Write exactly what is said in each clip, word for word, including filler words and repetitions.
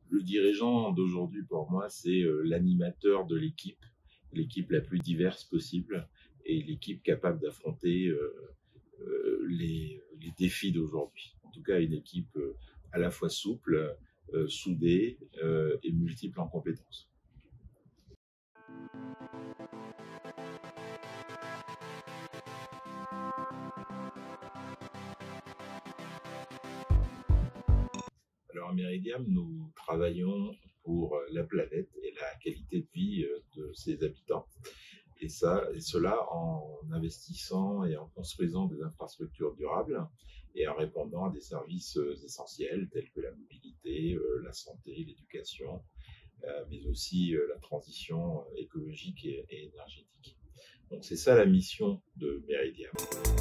Le dirigeant d'aujourd'hui, pour moi, c'est euh, l'animateur de l'équipe, l'équipe la plus diverse possible et l'équipe capable d'affronter euh, euh, les, les défis d'aujourd'hui. En tout cas, une équipe euh, à la fois souple, euh, soudée euh, et multiple en compétences. Alors à Meridiam, nous travaillons pour la planète et la qualité de vie de ses habitants. Et, ça, et cela en investissant et en construisant des infrastructures durables et en répondant à des services essentiels tels que la mobilité, la santé, l'éducation, mais aussi la transition écologique et, et énergétique. Donc c'est ça la mission de Meridiam.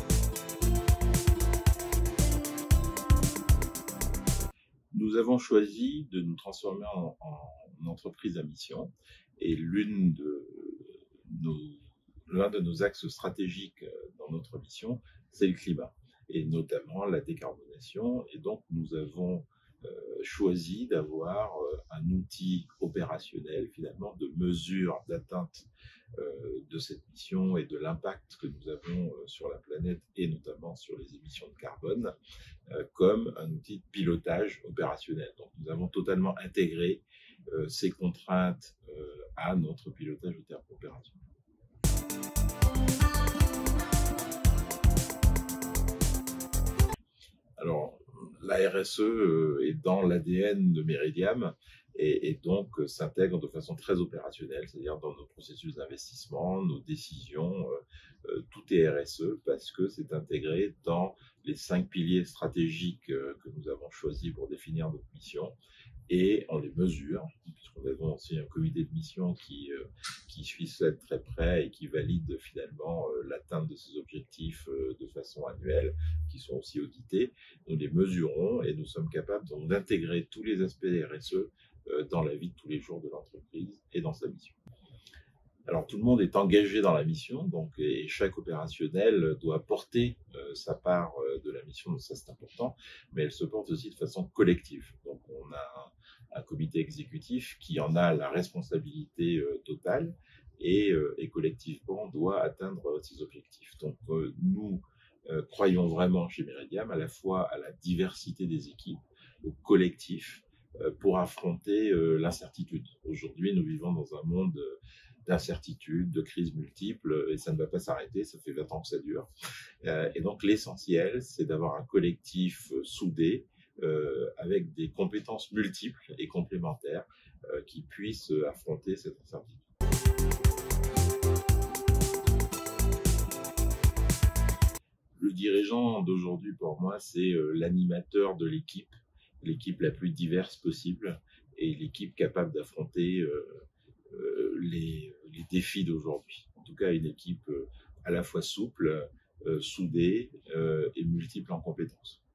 Nous avons choisi de nous transformer en, en entreprise à mission et l'une de nos, l'un de nos axes stratégiques dans notre mission, c'est le climat et notamment la décarbonation. Et donc nous avons euh, choisi d'avoir euh, un outil opérationnel finalement de mesure d'atteinte euh, de cette mission et de l'impact que nous avons euh, sur la planète et notamment sur les émissions de carbone euh, comme un outil de pilotage opérationnel. Donc nous avons totalement intégré euh, ces contraintes euh, à notre pilotage opérationnel. Alors, la R S E est dans l'A D N de Meridiam et, et donc s'intègre de façon très opérationnelle, c'est-à-dire dans nos processus d'investissement, nos décisions, euh, euh, tout est R S E parce que c'est intégré dans les cinq piliers stratégiques euh, que nous avons choisis pour définir notre mission. Et on les mesure, puisqu'on a aussi un comité de mission qui, euh, qui suit ça de très près et qui valide finalement euh, l'atteinte de ces objectifs euh, de façon annuelle, qui sont aussi audités. Nous les mesurons et nous sommes capables donc d'intégrer tous les aspects R S E euh, dans la vie de tous les jours de l'entreprise et dans sa mission. Alors tout le monde est engagé dans la mission, donc et chaque opérationnel doit porter euh, sa part euh, de la mission, donc ça c'est important, mais elle se porte aussi de façon collective. Donc on a un, un comité exécutif qui en a la responsabilité euh, totale et, euh, et collectivement doit atteindre ses objectifs. Donc euh, nous euh, croyons vraiment chez Meridiam à la fois à la diversité des équipes, au collectif, euh, pour affronter euh, l'incertitude. Aujourd'hui nous vivons dans un monde euh, d'incertitudes, de crises multiples, et ça ne va pas s'arrêter, ça fait vingt ans que ça dure. Euh, et donc l'essentiel, c'est d'avoir un collectif euh, soudé, euh, avec des compétences multiples et complémentaires euh, qui puissent euh, affronter cette incertitude. Le dirigeant d'aujourd'hui, pour moi, c'est euh, l'animateur de l'équipe, l'équipe la plus diverse possible, et l'équipe capable d'affronter euh, Euh, les, les défis d'aujourd'hui. En tout cas, une équipe euh, à la fois souple, euh, soudée euh, et multiple en compétences.